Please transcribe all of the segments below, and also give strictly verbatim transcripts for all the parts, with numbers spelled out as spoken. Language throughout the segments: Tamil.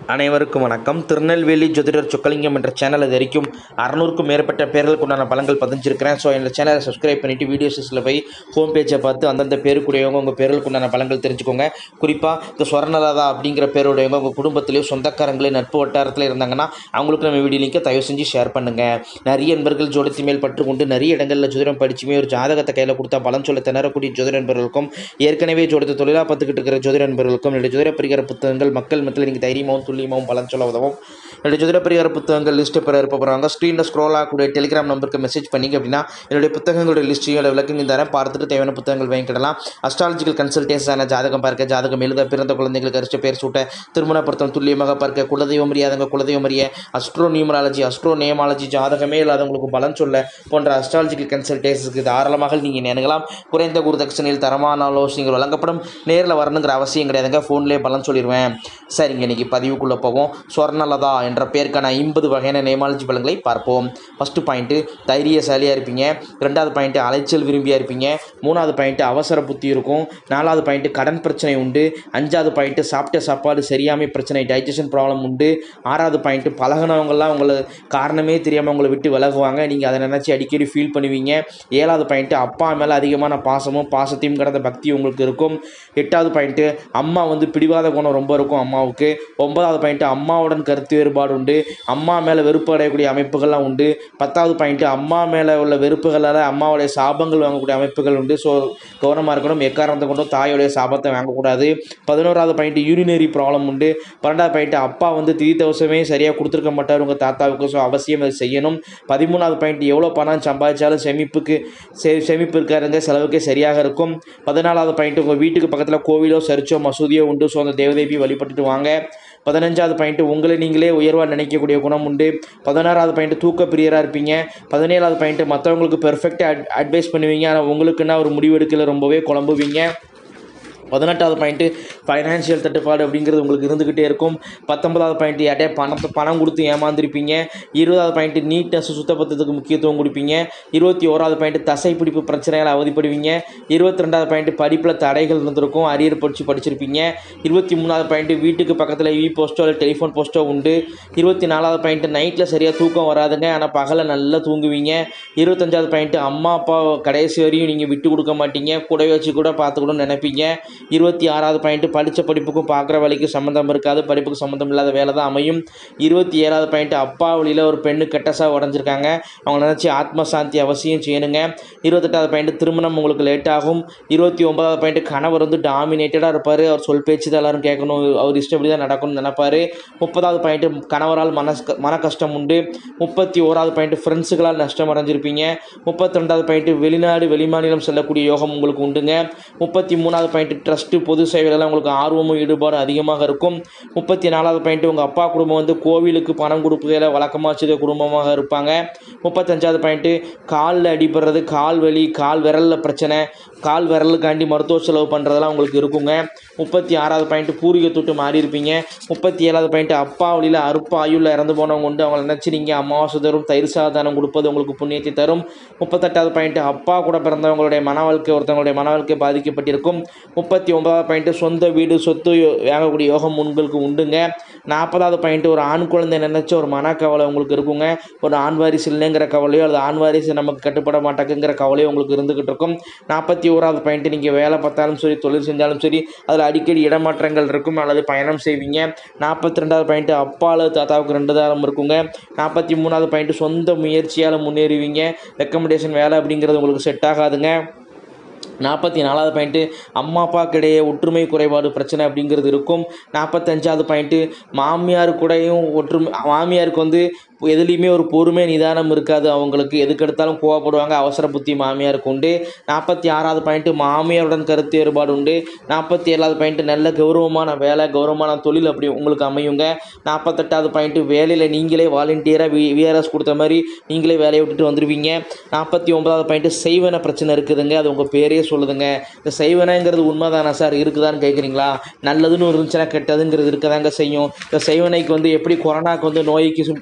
அனைவருக்கும் வணக்கம். திருநெல்வேலி ஜோதிடர் சொக்கலிங்கம் என்ற சேனல் இது வரைக்கும் அறுநூறுக்கும் மேற்பட்ட பேர்களுக்கு உண்டான பலன்கள் பதிஞ்சிருக்கிறேன். ஸோ இந்த சேனலை சப்ஸ்கிரைப் பண்ணிவிட்டு வீடியோஸில் போய் ஹோம் பேஜை பார்த்து அந்தந்த பேருக்குடையவங்க உங்கள் பேர்களுக்கு உண்டான பலன்கள் தெரிஞ்சுக்கோங்க. குறிப்பாக இந்த ஸ்வர்ணலதா அப்படிங்கிற பேருடையவங்க உங்கள் குடும்பத்திலேயோ சொந்தக்காரங்களே நட்பு வட்டாரத்தில் இருந்தாங்கன்னா அவங்களுக்கு நம்ம வீடியோ லிங்கை தயவு செஞ்சு ஷேர் பண்ணுங்கள். நிறைய நண்பர்கள் ஜோதிடத்து மேல் பற்று கொண்டு நிறைய இடங்களில் ஜோதிடம் படிச்சுமே ஒரு ஜாதகத்தை கையில் கொடுத்தா பலன் சொல்ல திணறக்கூடிய ஜோதிட நண்பர்களுக்கும் ஏற்கனவே ஜோதிட தொழிலாக பார்த்துக்கிட்டு இருக்கிற ஜோதிட நண்பர்களுக்கும் என்னுடைய ஜோதிட பரிகார புத்தகங்கள் மக்கள் மத்தியில் நீங்கள் தைரியமாகவும் துல்லியமாகவும் பலன் சொல்ல உதவும். என்னுடைய ஜோதிட பரிகார புத்தகங்கள் லிஸ்ட்டு பெற இருப்ப போகிறாங்க. ஸ்க்ரீனில் ஸ்க்ரோல் ஆகக்கூடிய டெலிகிராம் நம்பருக்கு மெசேஜ் பண்ணிங்க அப்படின்னா என்னுடைய புத்தகங்களுடைய லிஸ்ட்டையும் விளக்கங்கள் தரேன். பார்த்துட்டு தேவையான புத்தகங்கள் வாங்கிக்கிடலாம். அஸ்ட்ராலஜிக்கல் கன்சல்டேஷன், ஜாதகம் பார்க்க, ஜாதகம் எழுத, பிறந்த குழந்தைகளுக்கு அரிச்ச பேர் சூட்ட, திருமண பொருத்தம் துல்லியமாக பார்க்க, குலதெய்வம் அறியாதவங்க குலதெய்வம் அறிய, அஸ்ட்ரோ நியூமராலஜி, அஸ்ட்ரோ நேமாலஜி, ஜாதகமே இல்லாதவங்களுக்கு பலன் சொல்ல போன்ற அஸ்ட்ராலஜிக்கல் கன்சல்டேஷனுக்கு தாராளமாக நீங்கள் நினைக்கலாம். குறைந்த குருதட்சணையில் தரமான ஆலோசனைகள் வழங்கப்படும். நேரில் வரணுங்கிற அவசியம் கிடையாதுங்க, ஃபோன்லேயே பலன் சொல்லிடுவேன். சரிங்க, இன்றைக்கி பதிவுக்குள்ளே போவோம். ஸ்வர்ணலதா என்ற பேருக்கான ஐம்பது வகையான நேமாலஜி பலன்களை பார்ப்போம். ஃபஸ்ட்டு பாயிண்ட்டு தைரியசாலியாக இருப்பீங்க. ரெண்டாவது பாயிண்ட்டு அலைச்சல் விரும்பியாக இருப்பீங்க. மூணாவது பாயிண்ட்டு அவசர புத்தி இருக்கும். நாலாவது பாயிண்ட்டு கடன் பிரச்சனை உண்டு. அஞ்சாவது பாயிண்ட்டு சாப்பிட்ட சாப்பாடு சரியாமை பிரச்சனை, டைஜஷன் ப்ராப்ளம் உண்டு. ஆறாவது பாயிண்ட்டு பழகினவங்களாம் உங்களை காரணமே தெரியாமல் உங்களை விட்டு விலகுவாங்க. நீங்கள் அதை நினச்சி அடிக்கடி ஃபீல் பண்ணுவீங்க. ஏழாவது பாயிண்ட்டு அப்பா மேலே அதிகமான பாசமும் பாசத்தையும் கடந்த பக்தி உங்களுக்கு இருக்கும். எட்டாவது பாயிண்ட்டு அம்மா வந்து பிடிவாத குணம் ரொம்ப இருக்கும் அம்மாவுக்கு. ஒன்பதாவது பாயிண்ட்டு அம்மாவுடன் கருத்து வேறுபாடு உண்டு. அம்மா மேலே வெறுப்பு அடையக்கூடிய அமைப்புகள்லாம் உண்டு. பத்தாவது பாயிண்ட்டு அம்மா மேலே உள்ள வெறுப்புகளால் அம்மாவுடைய சாபங்கள் வாங்கக்கூடிய அமைப்புகள் உண்டு. ஸோ கவனமாக இருக்கணும். எக்காரணத்தை கொண்டும் தாயோடைய சாபத்தை வாங்கக்கூடாது. பதினோராவது பாயிண்ட்டு யூரினரி ப்ராப்ளம் உண்டு. பன்னெண்டாவது பாயிண்ட்டு அப்பா வந்து திதி தவசமே சரியாக கொடுத்துருக்க மாட்டார் உங்கள் தாத்தாவுக்கு. ஸோ அவசியம் அது செய்யணும். பதிமூணாவது பாயிண்ட்டு எவ்வளோ பணம் சம்பாதிச்சாலும் செமிப்புக்கு செ செமிப்பு இருக்காருங்க, செலவுக்கே சரியாக இருக்கும். பதினாலாவது பாயிண்ட்டு உங்கள் வீட்டுக்கு பக்கத்தில் கோவிலோ சர்ச்சோ மசூதியோ உண்டு. ஸோ அந்த தேவதேவி வழிபட்டுட்டு வாங்க. பதினஞ்சாவது பாயிண்ட்டு உங்களை நீங்களே உயர்வாக நினைக்கக்கூடிய குணம் உண்டு. பதினாறாவது பாயிண்ட்டு தூக்க பிரியராக இருப்பீங்க. பதினேழாவது பாயிண்ட்டு மற்றவங்களுக்கு பெர்ஃபெக்டாக அட் அட்வைஸ் பண்ணுவீங்க. ஆனால் உங்களுக்குன்னா ஒரு முடிவெடுக்கல ரொம்பவே குழம்புவீங்க. பதினெட்டாவது பாயிண்ட்டு ஃபைனான்ஷியல் தட்டுப்பாடு அப்படிங்கிறது உங்களுக்கு இருந்துக்கிட்டே இருக்கும். பத்தொன்பதாவது பாயிண்ட்டு யார்ட்டே பணத்தை பணம் கொடுத்து ஏமாந்துருப்பீங்க. இருபதாவது பாயிண்ட்டு நீட்னஸ் சுத்தப்பத்தத்துக்கு முக்கியத்துவம் கொடுப்பீங்க. இருபத்தி ஓராவது பாயிண்ட்டு தசை பிடிப்பு பிரச்சனைகள் அவதிப்படுவீங்க. இருபத்தி ரெண்டாவது பாயிண்ட்டு படிப்பில் தடைகள் இருந்திருக்கும், அரியர் படித்து படிச்சிருப்பீங்க. இருபத்தி மூணாவது பாயிண்ட்டு வீட்டுக்கு பக்கத்தில் இ போஸ்ட்டோ இல்லை டெலிஃபோன் போஸ்ட்டோ உண்டு. இருபத்தி நாலாவது பாயிண்ட்டு நைட்டில் சரியாக தூக்கம் வராதுங்க, ஆனால் பகலில் நல்லா தூங்குவீங்க. இருபத்தஞ்சாவது பாயிண்ட்டு அம்மா அப்பா கடைசி வரையும் நீங்கள் விட்டு கொடுக்க மாட்டீங்க, கூட வச்சு கூட பார்த்துக்கணும்னு நினைப்பீங்க. இருபத்தி ஆறாவது பாயிண்ட்டு படித்த படிப்புக்கும் பார்க்குற வேலைக்கு சம்மந்தம் இருக்காது, படிப்புக்கு சம்மந்தம் இல்லாத வேலை தான் அமையும். இருபத்தி ஏழாவது பாயிண்ட்டு அப்பா வழியில் ஒரு பெண்ணு கெட்டசாக உடஞ்சிருக்காங்க, அவங்க நினச்சி ஆத்ம சாந்தி அவசியம் செய்யணுங்க. இருபத்தெட்டாவது பாயிண்ட்டு திருமணம் உங்களுக்கு லேட் ஆகும். இருபத்தி ஒன்பதாவது பாயிண்ட்டு கணவர் வந்து டாமினேட்டடாக இருப்பார், அவர் சொல் பேச்சு தான் எல்லோரும் கேட்கணும், அவர் இஷ்டப்படி தான் நடக்கணும்னு நினைப்பார். முப்பதாவது பாயிண்ட்டு கணவரால் மன மன கஷ்டம் உண்டு. முப்பத்தி ஓராவது பாயிண்ட்டு ஃப்ரெண்ட்ஸுகளால் நஷ்டம் அடைஞ்சிருப்பீங்க. முப்பத்தி ரெண்டாவது பாயிண்ட்டு வெளிநாடு வெளிமாநிலம் செல்லக்கூடிய யோகம் உங்களுக்கு உண்டுங்க. முப்பத்தி மூணாவது பாயிண்ட்டு ட்ரஸ்ட்டு பொது சேவைகளெல்லாம் உங்களுக்கு ஆர்வமும் ஈடுபாடும் அதிகமாக இருக்கும். முப்பத்தி நாலாவது பாயிண்ட்டு உங்கள் அப்பா குடும்பம் வந்து கோவிலுக்கு பணம் கொடுப்பதில் வழக்கமாக வச்சுக்க குடும்பமாக இருப்பாங்க. முப்பத்தஞ்சாவது பாயிண்ட்டு காலில் அடிபடுறது, கால் வலி, கால் விரலில் பிரச்சனை, கால் விரலுக்காண்டி மருத்துவ செலவு பண்ணுறதெல்லாம் உங்களுக்கு இருக்குங்க. முப்பத்தி ஆறாவது பாயிண்ட்டு பூர்வீக தொட்டு மாறி இருப்பீங்க. முப்பத்தி ஏழாவது பாயிண்ட்டு அப்பா வழியில் அறுப்பு ஆயுளில் இறந்து போனவங்க உண்டு, அவங்களை நினச்சி நீங்கள் அமாவாசை தரும் தயிர் சாதானம் கொடுப்பது உங்களுக்கு புண்ணியத்தை தரும். முப்பத்தெட்டாவது பாயிண்ட்டு அப்பா கூட பிறந்தவங்களுடைய மன வாழ்க்கை ஒருத்தவங்களுடைய மன வாழ்க்கை பாதிக்கப்பட்டிருக்கும். முப்பத்தி ஒன்பதாவது பாயிண்ட்டு சொந்த வீடு சொத்து வாங்கக்கூடிய யோகம் உங்களுக்கு உண்டுங்க. நாற்பதாவது பாயிண்ட்டு ஒரு ஆண் குழந்தை நினச்ச ஒரு மனக்கவலை உங்களுக்கு இருக்குங்க. ஒரு ஆண் வாரிசு இல்லைங்கிற கவலையோ அல்லது ஆண் வாரிசு நமக்கு கட்டுப்பட மாட்டேங்குங்கிற கவலையோ உங்களுக்கு இருந்துக்கிட்டு இருக்கும். நாற்பத்தி ஓராவது பாயிண்ட்டு நீங்கள் வேலை பார்த்தாலும் சரி தொழில் செஞ்சாலும் சரி அதில் அடிக்கடி இடமாற்றங்கள் இருக்கும் அல்லது பயணம் செய்வீங்க. நாற்பத்தி ரெண்டாவது பாயிண்ட்டு அப்பாவில் தாத்தாவுக்கு ரெண்டு தாரம் இருக்குங்க. நாற்பத்தி மூணாவது பாயிண்ட்டு சொந்த முயற்சியால் முன்னேறுவீங்க. ரெக்கமெண்டேஷன் வேலை அப்படிங்கிறது உங்களுக்கு செட் ஆகாதுங்க. நாற்பத்தி நாலாவது பாயிண்ட்டு அம்மா அப்பாக்கிடையே ஒற்றுமை குறைபாடு பிரச்சனை அப்படிங்கிறது இருக்கும். நாற்பத்தஞ்சாவது பாயிண்ட்டு மாமியார் கூடயும் ஒற்றுமை, மாமியாருக்கு வந்து எதுலேயுமே ஒரு பொறுமை நிதானம் இருக்காது, அவங்களுக்கு எதுக்கு எடுத்தாலும் கோவப்படுவாங்க, அவசர புத்தி மாமியாருக்கு உண்டு. நாற்பத்தி ஆறாவது பாயிண்ட்டு மாமியாருடன் கருத்து வேறுபாடு உண்டு. நாற்பத்தி ஏழாவது பாயிண்ட்டு நல்ல கௌரவமான வேலை கௌரவமான தொழில் அப்படி உங்களுக்கு அமையுங்க. நாற்பத்தெட்டாவது பாயிண்ட்டு வேலையில் நீங்களே வாலண்டியராக வி விஆர்எஸ் கொடுத்த மாதிரி நீங்களே வேலையை விட்டுட்டு வந்துடுவீங்க. நாற்பத்தி ஒன்பதாவது பாயிண்ட்டு செய்வன பிரச்சனை இருக்குதுங்க, அது உங்கள் பேரே சொல்லுதுங்க. இந்த செய்வனைங்கிறது உண்மை தானே சார், இருக்குதான்னு கேட்குறீங்களா? நல்லதுன்னு இருந்துச்சுன்னா கெட்டதுங்கிறது இருக்க தாங்க செய்யும். இந்த செய்வனைக்கு வந்து எப்படி கொரோனாக்கு வந்து நோய்க்கு சிம்டம் சொல்கிறாங்க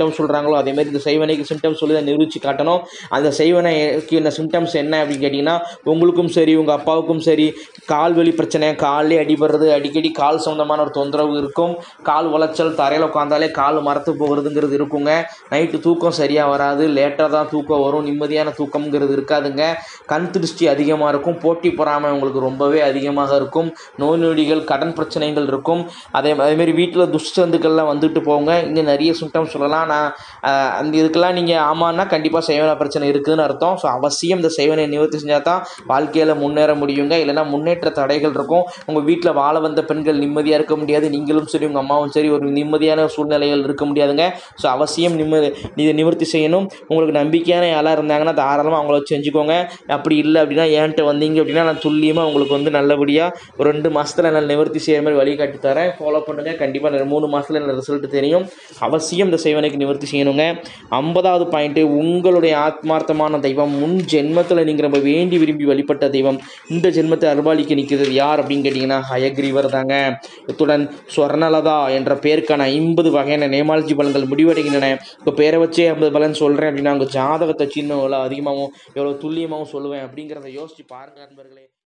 சொல்கிறாங்களோ அதேமாதிரி இந்த செய்வனைக்கு சிம்டம்ஸ் சொல்லி தான் நிரூபித்து காட்டணும். அந்த செய்வனைக்கு இந்த சிம்டம்ஸ் என்ன அப்படின்னு கேட்டிங்கன்னா, உங்களுக்கும் சரி உங்கள் அப்பாவுக்கும் சரி கால் வலி பிரச்சனை, காலே அடிபடுறது, அடிக்கடி கால் சம்மந்தமான ஒரு தொந்தரவு இருக்கும், கால் உளைச்சல், தரையில் உட்காந்தாலே கால் மரத்து போகிறதுங்கிறது இருக்குங்க, நைட்டு தூக்கம் சரியாக வராது, லேட்டாக தான் தூக்கம் வரும், நிம்மதியான தூக்கம்ங்கிறது இருக்காதுங்க, கண் திருஷ்டி அதிகமாக இருக்கும், போட்டி பொறாமை உங்களுக்கு ரொம்பவே அதிகமாக இருக்கும், நோய் நொடிகள் கடன் பிரச்சனைகள் இருக்கும், அதே அதேமாரி வீட்டில் துஷ்டந்துக்கள்லாம் வந்துட்டு போங்க. இங்கே நிறைய சிம்டம்ஸ் சொல்லலாம். நான் அந்த இதுக்கெல்லாம் நீங்கள் ஆமான்னா கண்டிப்பாக செய்வன பிரச்சனை இருக்குதுன்னு அர்த்தம். ஸோ அவசியம் இந்த செய்வனை நிவர்த்தி செஞ்சால் தான் வாழ்க்கையில் முன்னேற முடியுங்க. இல்லைனா முன்னேற்ற தடைகள் இருக்கும். உங்கள் வீட்டில் வாழ வந்த பெண்கள் நிம்மதியாக இருக்க முடியாது, நீங்களும் சரி உங்கள் அம்மாவும் சரி ஒரு நிம்மதியான சூழ்நிலைகள் இருக்க முடியாதுங்க. ஸோ அவசியம் நிம்மதி இதை நிவர்த்தி செய்யணும். உங்களுக்கு நம்பிக்கையான யாராக இருந்தாங்கன்னா தாராளமாக அவங்கள வச்சு செஞ்சுக்கோங்க. அப்படி இல்லை அப்படின்னா என்கிட்ட வந்தீங்க அப்படின்னா நான் துல்லியமாக உங்களுக்கு வந்து நல்லபடியாக ஒரு ரெண்டு மாதத்தில் நான் நிவர்த்தி செய்கிற மாதிரி வழிகாட்டி தரேன். ஃபாலோ பண்ணுங்கள். கண்டிப்பாக மூணு மாதத்தில் எனக்கு ரிசல்ட் தெரியும். அவசியம் இந்த செய்வனைக்கு நிவர்த்தி செய்யணுங்க. ஐம்பதாவது பாயிண்ட்டு, உங்களுடைய ஆத்மார்த்தமான தெய்வம் முன் ஜென்மத்தில் நீங்கள் நம்ம வேண்டி விரும்பி வழிபட்ட தெய்வம் இந்த ஜென்மத்தை அருள்பாலிக்க நிற்கிறது யார் அப்படின்னு கேட்டிங்கன்னா ஹயக்ரீவர் தாங்க. இத்துடன் ஸ்வர்ணலதா என்ற பேருக்கான ஐம்பது வகையான நேமாலஜி பலன்கள் முடிவடைகின்றன. இப்போ பேரை வச்சே ஐம்பது பலன் சொல்கிறேன் அப்படின்னா உங்கள் ஜாதகத்தை சின்ன எவ்வளோ அதிகமாகவும் எவ்வளோ துல்லியமாகவும் சொல்லுவேன் அப்படிங்கிறத யோசிச்சு பாருங்கள் நண்பர்களே.